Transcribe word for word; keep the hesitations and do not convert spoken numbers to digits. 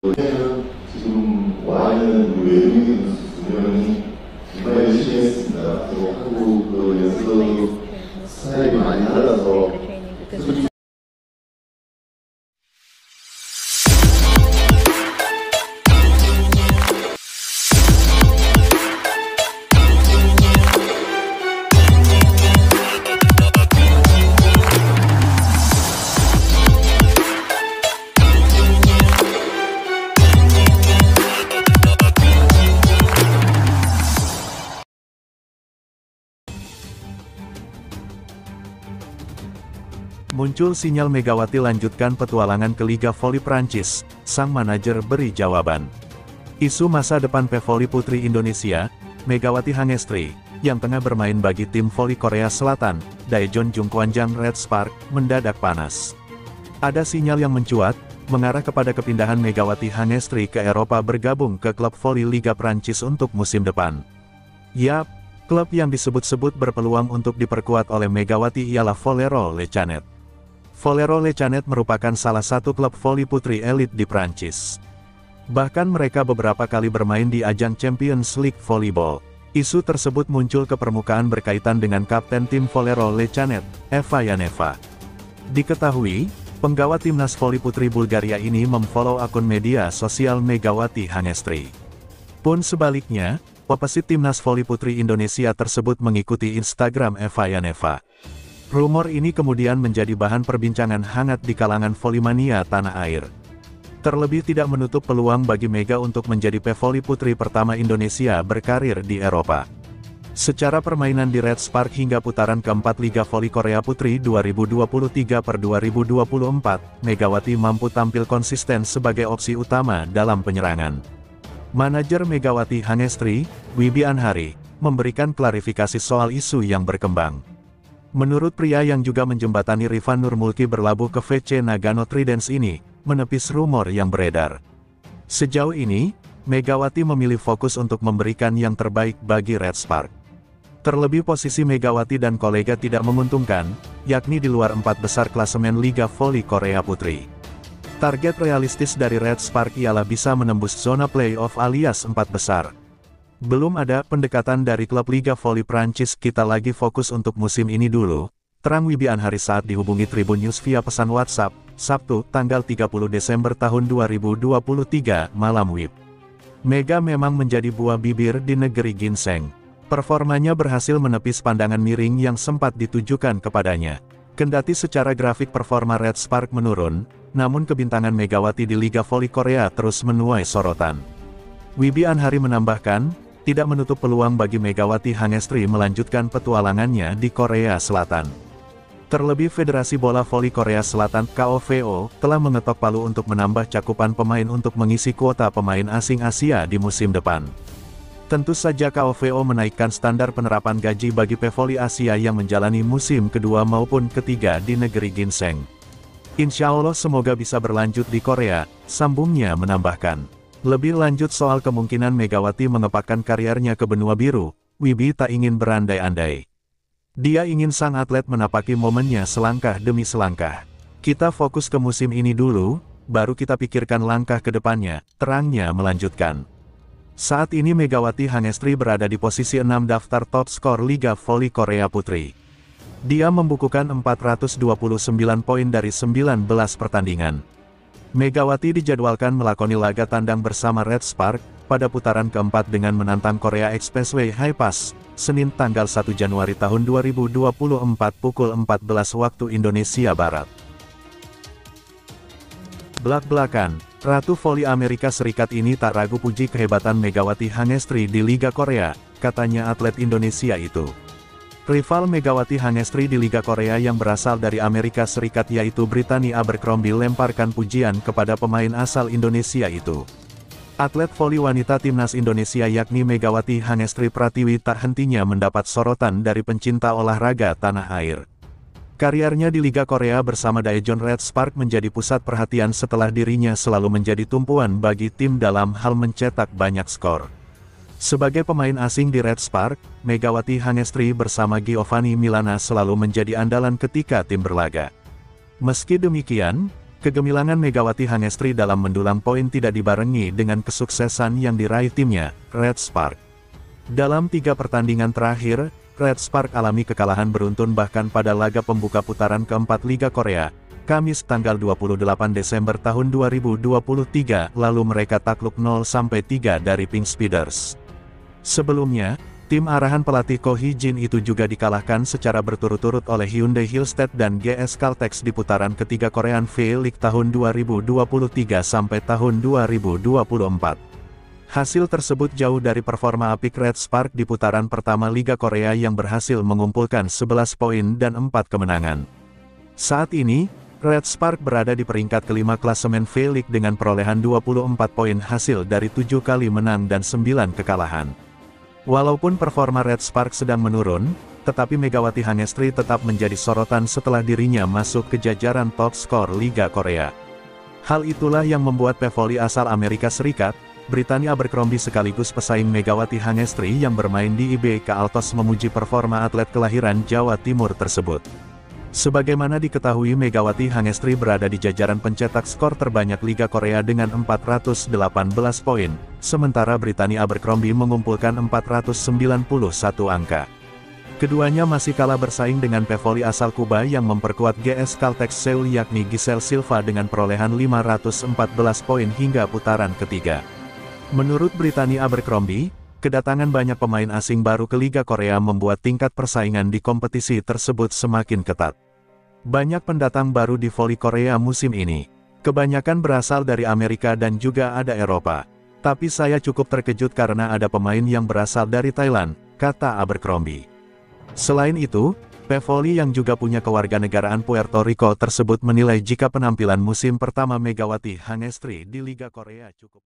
저희는 지금 와 있는 우리 외국인 선수 두 명이 정말 열심히 했습니다. 또 한국 그 연습 스타일이 많이 달라서 솔직히 Muncul sinyal Megawati lanjutkan petualangan ke Liga Voli Prancis, sang manajer beri jawaban. Isu masa depan pevoli putri Indonesia, Megawati Hangestri, yang tengah bermain bagi tim voli Korea Selatan, Daejeon Jungkwanjang Red Spark, mendadak panas. Ada sinyal yang mencuat, mengarah kepada kepindahan Megawati Hangestri ke Eropa bergabung ke klub voli Liga Prancis untuk musim depan. Yap, klub yang disebut-sebut berpeluang untuk diperkuat oleh Megawati ialah Vollero Le Canet. Vollero Le Canet merupakan salah satu klub voli putri elit di Prancis. Bahkan mereka beberapa kali bermain di ajang Champions League Volleyball. Isu tersebut muncul ke permukaan berkaitan dengan kapten tim Vollero Le Canet, Eva Yaneva. Diketahui, penggawa timnas voli putri Bulgaria ini memfollow akun media sosial Megawati Hangestri. Pun sebaliknya, pepesit timnas voli putri Indonesia tersebut mengikuti Instagram Eva Yaneva. Rumor ini kemudian menjadi bahan perbincangan hangat di kalangan volimania tanah air. Terlebih tidak menutup peluang bagi Mega untuk menjadi pevoli putri pertama Indonesia berkarir di Eropa. Secara permainan di Red Spark hingga putaran keempat Liga Voli Korea Putri dua ribu dua puluh tiga per dua ribu dua puluh empat, Megawati mampu tampil konsisten sebagai opsi utama dalam penyerangan. Manajer Megawati Hangestri, Wibi Anhari, memberikan klarifikasi soal isu yang berkembang. Menurut pria yang juga menjembatani Rifan Nurmulki berlabuh ke V C Nagano Tridents ini, menepis rumor yang beredar. Sejauh ini, Megawati memilih fokus untuk memberikan yang terbaik bagi Red Spark. Terlebih posisi Megawati dan kolega tidak menguntungkan, yakni di luar empat besar klasemen Liga Voli Korea Putri. Target realistis dari Red Spark ialah bisa menembus zona playoff alias empat besar. Belum ada pendekatan dari klub Liga Voli Prancis, kita lagi fokus untuk musim ini dulu, terang Wibi Anhari saat dihubungi Tribun News via pesan WhatsApp, Sabtu, tanggal tiga puluh Desember tahun dua ribu dua puluh tiga, malam W I B. Mega memang menjadi buah bibir di negeri ginseng. Performanya berhasil menepis pandangan miring yang sempat ditujukan kepadanya. Kendati secara grafik performa Red Spark menurun, namun kebintangan Megawati di Liga Voli Korea terus menuai sorotan. Wibi Anhari menambahkan, tidak menutup peluang bagi Megawati Hangestri melanjutkan petualangannya di Korea Selatan. Terlebih Federasi Bola Voli Korea Selatan K O V O telah mengetok palu untuk menambah cakupan pemain untuk mengisi kuota pemain asing Asia di musim depan. Tentu saja K O V O menaikkan standar penerapan gaji bagi pevoli Asia yang menjalani musim kedua maupun ketiga di negeri ginseng. Insya Allah semoga bisa berlanjut di Korea, sambungnya menambahkan. Lebih lanjut soal kemungkinan Megawati mengepakkan karirnya ke benua biru, Wibi tak ingin berandai-andai. Dia ingin sang atlet menapaki momennya selangkah demi selangkah. Kita fokus ke musim ini dulu, baru kita pikirkan langkah ke depannya, terangnya melanjutkan. Saat ini Megawati Hangestri berada di posisi enam daftar top skor Liga Voli Korea Putri. Dia membukukan empat ratus dua puluh sembilan poin dari sembilan belas pertandingan. Megawati dijadwalkan melakoni laga tandang bersama Red Spark, pada putaran keempat dengan menantang Korea Expressway High Pass, Senin tanggal satu Januari tahun dua ribu dua puluh empat pukul empat belas waktu Indonesia Barat. Belak-belakan, Ratu Voli Amerika Serikat ini tak ragu puji kehebatan Megawati Hangestri di Liga Korea, katanya atlet Indonesia itu. Rival Megawati Hangestri di Liga Korea yang berasal dari Amerika Serikat yaitu Brittany Abercrombie lemparkan pujian kepada pemain asal Indonesia itu. Atlet voli wanita timnas Indonesia yakni Megawati Hangestri Pratiwi tak hentinya mendapat sorotan dari pencinta olahraga tanah air. Karirnya di Liga Korea bersama Daejeon Red Spark menjadi pusat perhatian setelah dirinya selalu menjadi tumpuan bagi tim dalam hal mencetak banyak skor. Sebagai pemain asing di Red Spark, Megawati Hangestri bersama Giovanni Milana selalu menjadi andalan ketika tim berlaga. Meski demikian, Kegemilangan Megawati Hangestri dalam mendulang poin tidak dibarengi dengan kesuksesan yang diraih timnya, Red Spark. Dalam tiga pertandingan terakhir, Red Spark alami kekalahan beruntun bahkan pada laga pembuka putaran keempat Liga Korea, Kamis tanggal dua puluh delapan Desember tahun dua ribu dua puluh tiga, lalu mereka takluk nol sampai tiga dari Pink Speeders. Sebelumnya, tim arahan pelatih Ko Hee-jin itu juga dikalahkan secara berturut-turut oleh Hyundai Hillstead dan G S Caltex di putaran ketiga Korean V-League tahun dua ribu dua puluh tiga sampai tahun dua ribu dua puluh empat. Hasil tersebut jauh dari performa apik Red Spark di putaran pertama Liga Korea yang berhasil mengumpulkan sebelas poin dan empat kemenangan. Saat ini, Red Spark berada di peringkat kelima klasemen V-League dengan perolehan dua puluh empat poin hasil dari tujuh kali menang dan sembilan kekalahan. Walaupun performa Red Spark sedang menurun, tetapi Megawati Hangestri tetap menjadi sorotan setelah dirinya masuk ke jajaran top skor Liga Korea. Hal itulah yang membuat pevoli asal Amerika Serikat, Brittany Abercrombie sekaligus pesaing Megawati Hangestri yang bermain di I B K Altos memuji performa atlet kelahiran Jawa Timur tersebut. Sebagaimana diketahui, Megawati Hangestri berada di jajaran pencetak skor terbanyak Liga Korea dengan empat ratus delapan belas poin, sementara Brittany Abercrombie mengumpulkan empat ratus sembilan puluh satu angka. Keduanya masih kalah bersaing dengan pevoli asal Kuba yang memperkuat G S Caltex Seoul yakni Giselle Silva dengan perolehan lima ratus empat belas poin hingga putaran ketiga. Menurut Brittany Abercrombie, kedatangan banyak pemain asing baru ke Liga Korea membuat tingkat persaingan di kompetisi tersebut semakin ketat. Banyak pendatang baru di voli Korea musim ini. Kebanyakan berasal dari Amerika dan juga ada Eropa. Tapi saya cukup terkejut karena ada pemain yang berasal dari Thailand, kata Abercrombie. Selain itu, pevoli yang juga punya kewarganegaraan Puerto Rico tersebut menilai jika penampilan musim pertama Megawati Hangestri di Liga Korea cukup